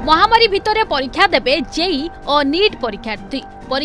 महामारी भितर परीक्षा देबे जेई और नीट परीक्षार्थी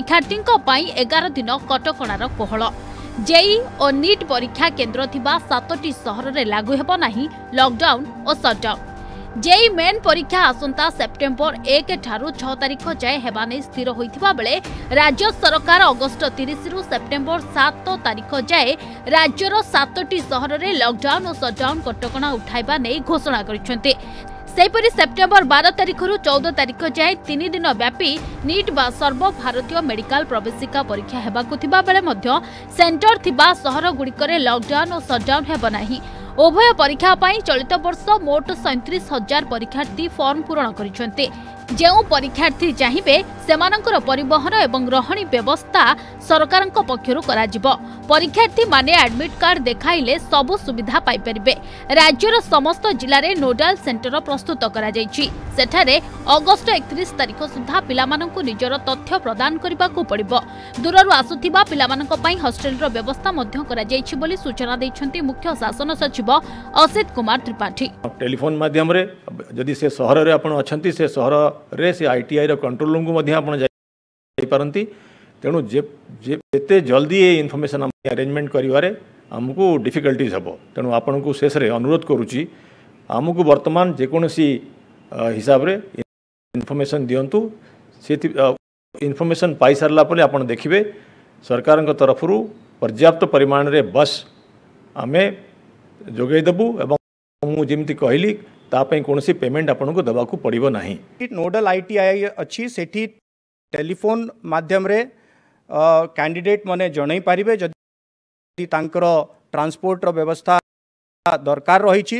11 दिन कटकणार कोहल। जेई और नीट परीक्षा केन्द्र थिबा 7टी सहर रे लागू हेबो नाही लॉकडाउन और शटडाउन। जेई मेन परीक्षा आसंता सेप्टेम्बर 1 ठारू 6 तारिख जाए हेबा नै स्थिर होइथिबा बेले राज्य सरकार अगस्त 30 रु सेप्टेम्बर 7 तारिख जाए राज्यर 7टी सहर रे लॉकडाउन और शटडाउन कटकणा उठाइबा नै घोषणा करिसेंते। सेपरी सेप्टेम्बर 12 तारिख रु 14 तारिख जाए 3 दिन व्यापी नीट बा सर्वभारतीय मेडिकल प्रवेशिका परीक्षा हेबाकु थिबा बेले मध्य सेंटर थिबा सहर गुड़िकरे लॉकडाउन और शटडाउन हेबो नाही। उभय परीक्षा पाई चलित वर्ष मोट 37,000 परीक्षार्थी फॉर्म पूरण करिसेंते। जेउ परीक्षार्थी चाहिए सेमानंकर परिवहन एवं रहणी व्यवस्था सरकारंक पक्षरु कराजिबो। परीक्षार्थी माने एडमिट कार्ड देखाइले सबु सुविधा पाई परिबे। राज्यर समस्त जिल्ला रे नोडाल सेंटर प्रस्तुत करा जायछि। सेठारे अगस्त 31 तारिख सुधा पिलामानंकु निजर तथ्य प्रदान करबाकू पड़िबो। दूररु आसुथिबा पिलामानंक पई हॉस्टेल रो व्यवस्था मध्य करा जायछि बोली सूचना दैछन्ति मुख्य शासन सचिव असित कुमार त्रिपाठी। टेलीफोन माध्यम रे जदि से शहर रे आपण अछंती से शहर रे से आईटीआई रो कंट्रोल रूम को मध्य आपण जाई पारंती। तेणु जेते जल्दी ये इनफॉरमेशन अरेंजमेंट करिवारे हमको डिफिकल्टीज हेबो। तेणु आपण को शेष रे अनुरोध करूची हमको वर्तमान जेकोसी हिसाब रे इनफॉरमेशन दियंतु। से इनफॉरमेशन पाई सारला पले आपण देखिबे सरकार तरफ पर्याप्त परिमाण रे बस आमे जोगै देबु एवं मु जेमति कहली तापई कोनोसी पेमेंट आपन को दबाकू पड़िबो नाही। नोडल आईटीआई अच्छी सेठी टेलीफोन माध्यम रे कैंडिडेट माने जणै पारिबे जदि तांकर ट्रांसपोर्ट रो व्यवस्था दरकार रही।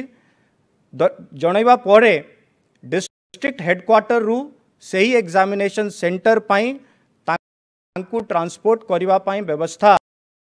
जणैबा परे डिस्ट्रिक्ट हेडक्वार्टर रु सही एग्जामिनेशन सेंटर पाई तांकु ट्रांसपोर्ट करिवा पाई व्यवस्था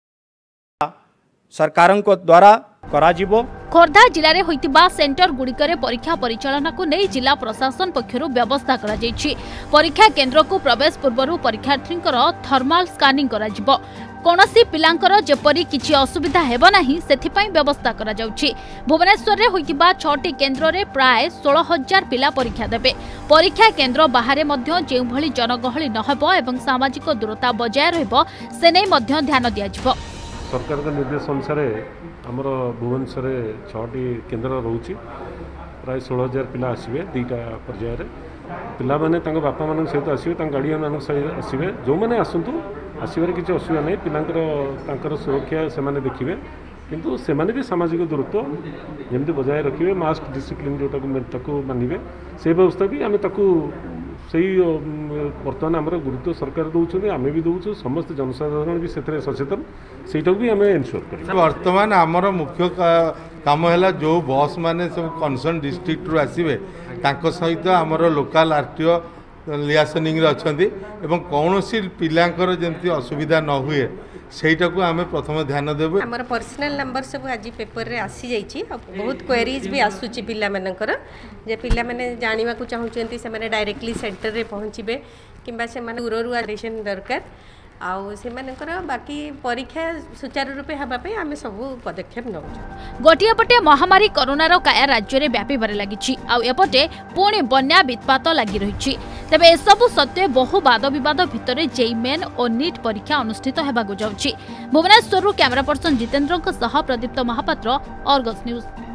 सरकारन को द्वारा कराजिबो। खोर्धा जिले में होइतिबा सेंटर गुड़िकरे परीक्षा परिचालना को नहीं जिला प्रशासन पक्षरु व्यवस्था करा जायछि। परीक्षा केन्द्र को प्रवेश पूर्व परीक्षार्थींकर थर्माल स्कानिंग करा जिवो। कोनोसी पिलांकर जेपरि किछि असुविधा हेबो नाही सेथिपई व्यवस्था करा जाउछि। भुवनेश्वर रे होइतिबा 6टी केन्द्र रे प्राय 16,000 पिला परीक्षा देबे। परीक्षा केन्द्र बाहरे मध्य जेउ भली जनगहली नहबो एवं सामाजिक दूरता बजाय रहबो से नै मध्य ध्यान दिया जिवो। सरकार का निर्देश अनुसार आमर भुवनेश्वर 6टी केन्द्र रोचे प्राय 16,000 पिला आसवे। 2टा पर्याय पिला माने तांको बापा मान सहित आसवे गार्डियन मान सहित आसवे। जो मैंने आसतु आसबार किसी असुविधा नहीं। पिलांकर सुरक्षा से माने देखिए किंतु से माने भी सामाजिक दूरत्व जमी बजाय रखिए मास्क डिसिप्लिन जोटा मानवे से व्यवस्था भी आम से बर्तमान आम गुरुत्व सरकार दौरान आम भी दौचु समस्त जनसाधारण भी से सचेतन से भी आम एनश्योर कर। बर्तमान आमर मुख्य काम है जो बस माने सब कनसर्न डिस्ट्रिक्ट रु आसवे सहित आमर लोकल आरटीओ लियासनिंग अच्छा एवं कौन सी पिलांकर जमी असुविधा न हुए सेटा को आम प्रथम ध्यान देबो। हमर पर्सनल नंबर सब आज पेपर रे आसी जाइछि। बहुत क्वेरीज भी आसुछि पिला मानकर जे पिला माने जानिबा को चाहउछन्ती से माने डायरेक्टली सेंटर रे पहुँचबे किंबा से माने दूररु एडमिशन दरकार आउ से मानकर बाकी परीक्षा सुचारू रूपे हबा पे आमे सब पदक्षेप नउ। गोटिया पटे महामारी कोरोनार काया राज्य रे व्यापीबारे लागिछि आउ एपटे पुणी बन्या वित्पात लागि रहिछि। तेबे एसबु सत्वे बहु वाद विवाद भितरे जेई मेन और नीट परीक्षा अनुष्ठित हेबाकु जाउछि। भुवनेश्वरु कैमरा पर्सन जितेन्द्रक सह प्रदीप्त महापात्र, अर्गस न्यूज।